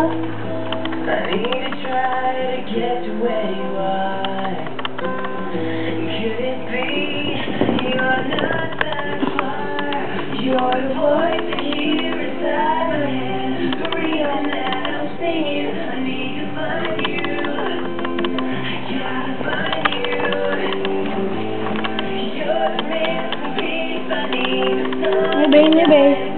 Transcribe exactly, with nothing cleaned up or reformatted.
I need to try to get to where you are. Could it be you're not that far? You're the voice I hear inside my head, breathing that I'm singing. I need to find you. I gotta find you. You're the missing piece I need to Nibay, nibay.